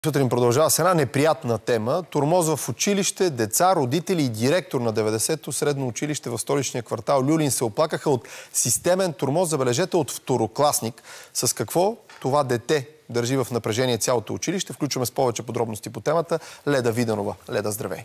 Сутрин продължава с една неприятна тема. Тормоз в училище, деца, родители и директор на 90-то средно училище в столичния квартал Люлин се оплакаха от системен тормоз, забележете, от второкласник. С какво това дете държи в напрежение цялото училище? Включваме с повече подробности по темата Леда Виденова. Леда, здравей!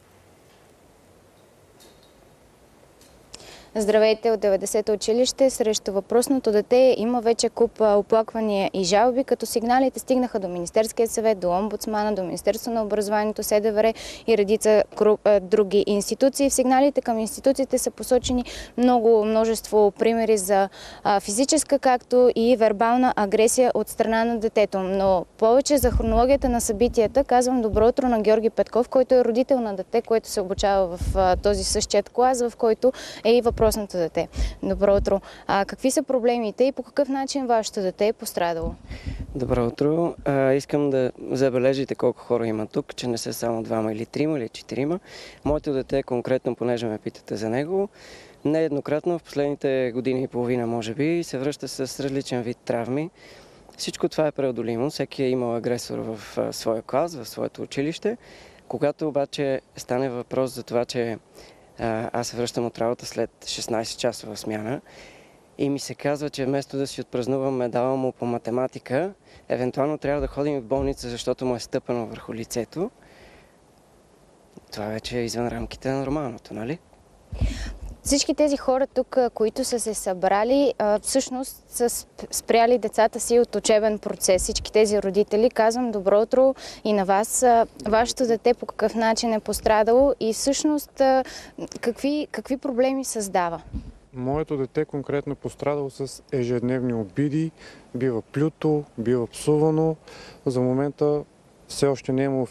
Здравейте от 90-то училище. Срещу въпросното дете има вече куп оплаквания и жалби, като сигналите стигнаха до Министерския съвет, до омбудсмана, до Министерство на образованието, СДВР и редица други институции. В сигналите към институциите са посочени множество примери за физическа, както и вербална агресия от страна на детето. Но повече за хронологията на събитията казвам добро утро на Георги Петков, който е родител на дете, който се обучава в този същият клас, в който е и въпросното дете. Добро утро. Какви са проблемите и по какъв начин вашето дете е пострадало? Добро утро. Искам да забележите колко хора има тук, че не са само двама или трима или четирима. Моето дете конкретно, понеже ме питате за него, нееднократно в последните години и половина, може би, се връща с различен вид травми. Всичко това е преодолимо. Всеки е имал агресор в своя клас, в своето училище. Когато обаче стане въпрос за това, че аз се връщам от работа след 16-часова смяна и ми се казва, че вместо да си отпразнувам медала му по математика, евентуално трябва да ходим в болница, защото му е стъпано върху лицето. Това вече е извън рамките на нормалното, нали? Всички тези хора тук, които са се събрали, всъщност са спряли децата си от учебен процес. Всички тези родители, казвам добро утро и на вас. Вашето дете по какъв начин е пострадало и всъщност какви проблеми създава? Моето дете конкретно е пострадало с ежедневни обиди, бива плюто, бива псувано. За момента все още не е имало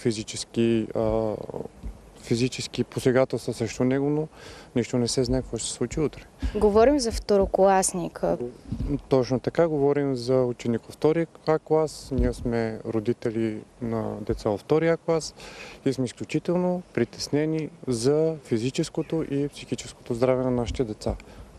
физически посегателства срещу него, но нищо не се знае какво ще се случи утре. Говорим за второкласник. Точно така, говорим за ученик във втория клас. Ние сме родители на деца във втория клас и сме изключително притеснени за физическото и психическото здраве на нашите деца.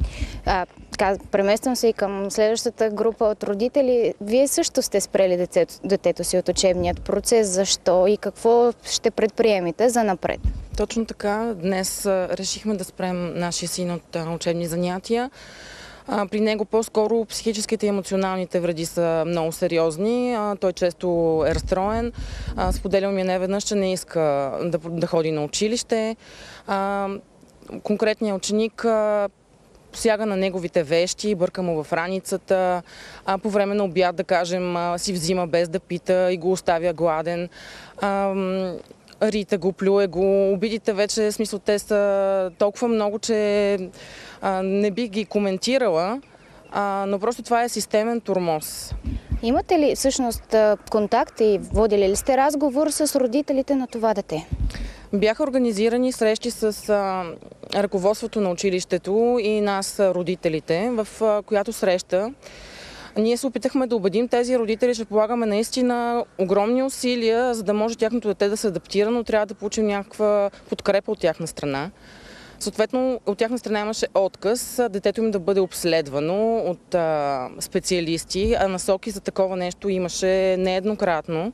Премествам се и към следващата група от родители. Вие също сте спрели детето си от учебният процес. Защо и какво ще предприемете за напред? Точно така. Днес решихме да спрем нашия син от учебни занятия. При него по-скоро психическите и емоционалните вреди са много сериозни. Той често е разстроен. Споделял ми неведнъж, че не иска да ходи на училище. Конкретният ученик посяга на неговите вещи, бърка му в раницата, по време на обяд, да кажем, си взима без да пита и го оставя гладен. Рита го, плюе го. Обидите вече, в смисъл, те са толкова много, че не бих ги коментирала, но просто това е системен тормоз. Имате ли всъщност контакт и водили ли сте разговор с родителите на това дете? Бяха организирани срещи с ръководството на училището и нас, родителите, в която среща ние се опитахме да убедим тези родители, че полагаме наистина огромни усилия, за да може тяхното дете да се адаптира, но трябва да получим някаква подкрепа от тяхна страна. Съответно, от тяхна страна имаше отказ детето им да бъде обследвано от специалисти, а насоки за такова нещо имаше нееднократно.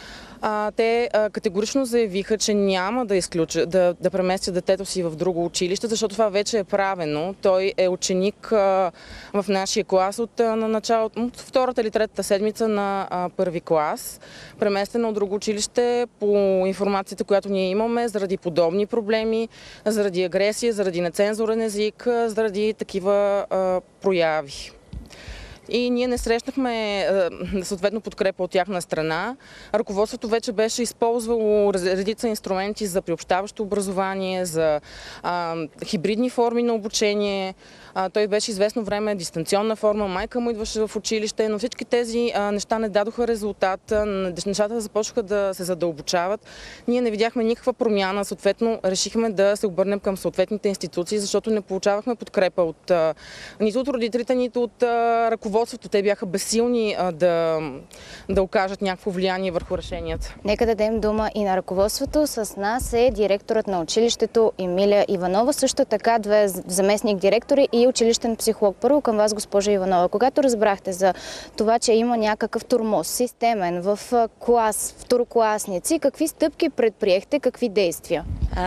Те категорично заявиха, че няма да преместят детето си в друго училище, защото това вече е правено. Той е ученик в нашия клас от втората или третата седмица на първи клас. Преместено от друго училище по информацията, която ние имаме, заради подобни проблеми, заради агресия, заради нецензурен език, заради такива прояви. И ние не срещнахме съответно подкрепа от тяхна страна. Ръководството вече беше използвало редица инструменти за приобщаващо образование, за хибридни форми на обучение. Той беше известно време дистанционна форма, майка му идваше в училище, но всички тези неща не дадоха резултат. Нещата започнаха да се задълбочават. Ние не видяхме никаква промяна, съответно решихме да се обърнем към съответните институции, защото не получавахме подкрепа нито от родителите, нито от ръководството. Те бяха безсилни да окажат някакво влияние върху решенията. Нека дадем дума и на ръководството. С нас е директорът на училището Емилия Иванова, също така две заместник директори и и училищен психолог. Първо към вас, госпожа Иванова. Когато разбрахте за това, че има някакъв тормоз, системен, в клас, второкласници, какви стъпки предприехте, какви действия?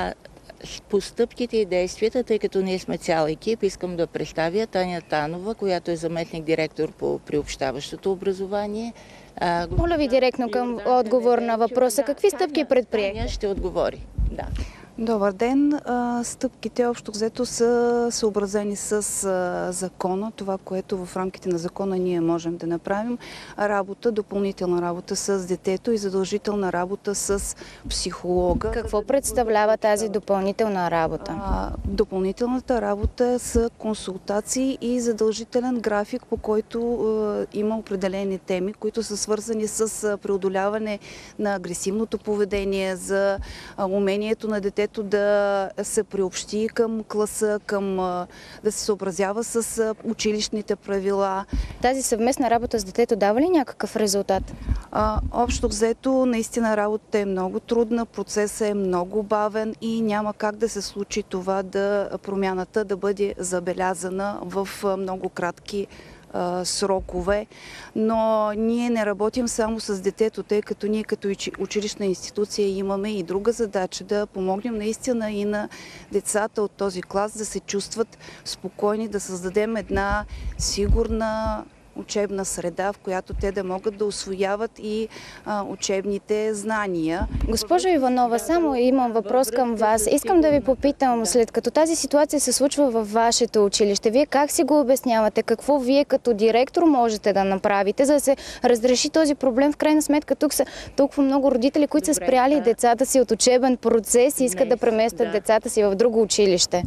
По стъпките и действията, тъй като ние сме цял екип, искам да представя Таня Танова, която е заместник-директор по приобщаващото образование. Моля ви директно към отговор на въпроса. Какви стъпки предприехте? Таня ще отговори. Да. Добър ден. Стъпките общо взето са съобразени с закона, това, което в рамките на закона ние можем да направим. Допълнителна работа с детето и задължителна работа с психолога. Какво представлява тази допълнителна работа? Допълнителната работа са консултации и задължителен график, по който има определени теми, които са свързани с преодоляване на агресивното поведение, за умението на детето да се приобщи към класа, да се съобразява с училищните правила. Тази съвместна работа с детето дава ли някакъв резултат? Общо взето, наистина работата е много трудна, процесът е много бавен и няма как да се случи това промяната да бъде забелязана в много кратки срокове, но ние не работим само с детето, тъй като ние като училищна институция имаме и друга задача да помогнем наистина и на децата от този клас да се чувстват спокойни, да създадем една сигурна учебна среда, в която те да могат да усвояват и учебните знания. Госпожо Иванова, само имам въпрос към вас. Искам да ви попитам, след като тази ситуация се случва във вашето училище, вие как си го обяснявате? Какво вие като директор можете да направите, за да се разреши този проблем? В крайна сметка тук са толкова много родители, които са спряли децата си от учебен процес и искат да преместят децата си в друго училище.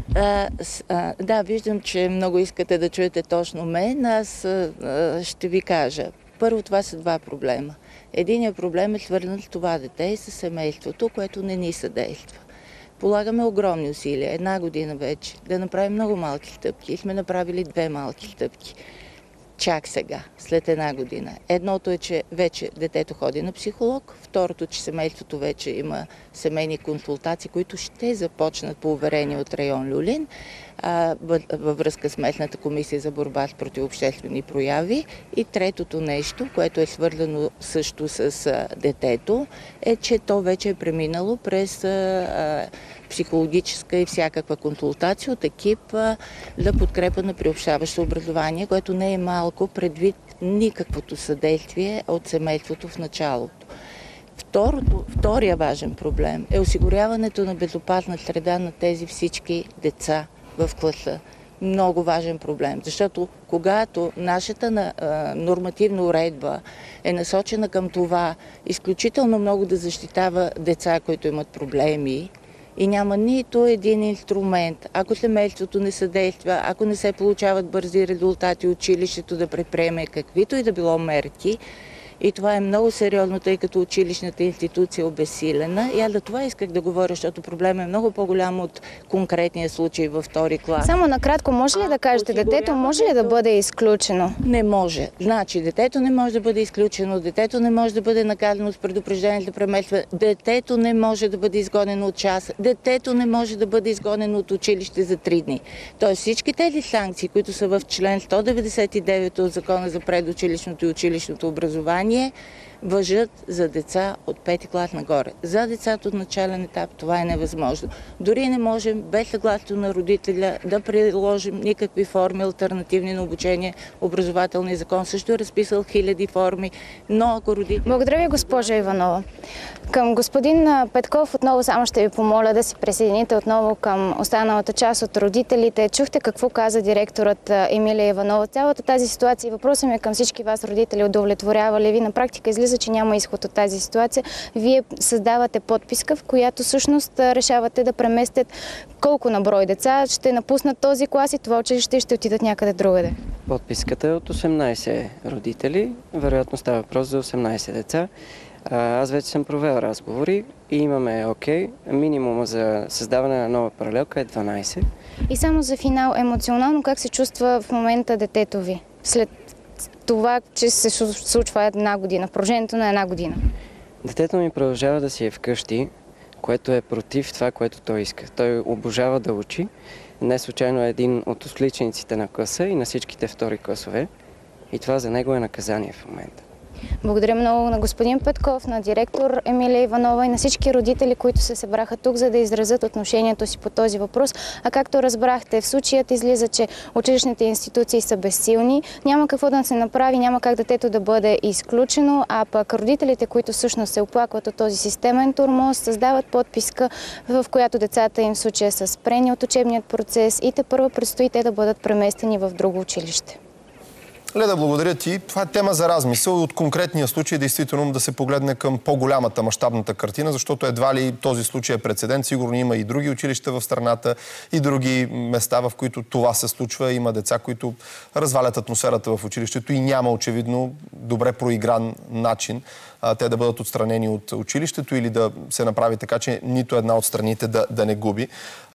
Да, виждам, че много искате да чуете точно мен. Аз ще ви кажа. Първо, това са два проблема. Единият проблем е свързан с това дете и с семейството, което не ни съдейства. Полагаме огромни усилия, 1 година вече, да направим много малки стъпки. И сме направили 2 малки стъпки. Чак сега, след 1 година. Едното е, че вече детето ходи на психолог. Второто, че семейството вече има семейни консултации, които ще започнат по уверение от район Люлин във връзка с местната комисия за борба с противообществени прояви. И третото нещо, което е свързано също с детето, е, че то вече е преминало през психологическа и всякаква консултация от екип за подкрепа на приобщаващо образование, което не е малко предвид никаквото съдействие от семейството в началото. Втория важен проблем е осигуряването на безопасна среда на тези всички деца в класа. Много важен проблем, защото когато нашата нормативна уредба е насочена към това изключително много да защитава деца, които имат проблеми, и няма нито един инструмент, ако семейството не съдейства, ако не се получават бързи резултати, училището да предприеме каквито и да било мерки. И това е много сериозно, тъй като училищната институция е обезсилена. И аз за това исках да говоря, защото проблемът е много по-голям от конкретния случай във 2 клас. Само накратко, може ли да кажете, детето може ли да бъде изключено? Не може. Значи, детето не може да бъде изключено, детето не може да бъде наказано с предупреждение за премества, детето не може да бъде изгонено от час, детето не може да бъде изгонено от училище за 3 дни. Тоест всички тези санкции, които са в член 199 от Закона за предучилищното и училищното образование, важат за деца от 5 клас нагоре. За децата от начален етап това е невъзможно. Дори не можем без съгласието на родителя да приложим никакви форми алтернативни на обучение. Образователният закон също е разписал 1000 форми, но ако родители... Благодаря ви, госпожа Иванова. Към господин Петков отново само ще ви помоля да се присъедините отново към останалата част от родителите. Чухте какво каза директорът Емилия Иванова. Цялата тази ситуация, въпросът ми е към всички вас, родители, удовлетворява ли ви? На практика излиза, че няма изход от тази ситуация. Вие създавате подписка, в която всъщност решавате да преместят колко на брой деца ще напуснат този клас и това училище и ще отидат някъде другаде. Подписката е от 18 родители. Вероятно става въпрос за 18 деца. Аз вече съм провел разговори и имаме окей. Минимума за създаване на нова паралелка е 12. И само за финал, емоционално как се чувства в момента детето ви? След това, че се случва 1 година, продължението на 1 година. Детето ми продължава да си е вкъщи, което е против това, което той иска. Той обожава да учи, Не случайно е един от отличниците на класа и на всичките втори класове. И това за него е наказание в момента. Благодаря много на господин Петков, на директор Емилия Иванова и на всички родители, които се събраха тук, за да изразят отношението си по този въпрос. А както разбрахте, в случаят излиза, че училищните институции са безсилни. Няма какво да се направи, няма как детето да бъде изключено, а пък родителите, които всъщност се оплакват от този системен тормоз, създават подписка, в която децата им в случая са спрени от учебният процес и тепърва предстои те да бъдат преместени в друго училище. Леда, благодаря ти. Това е тема за размисъл и от конкретния случай действително да се погледне към по-голямата мащабната картина, защото едва ли този случай е прецедент. Сигурно има и други училища в страната и други места, в които това се случва. Има деца, които развалят атмосферата в училището и няма очевидно добре проигран начин те да бъдат отстранени от училището или да се направи така, че нито една от страните да не губи.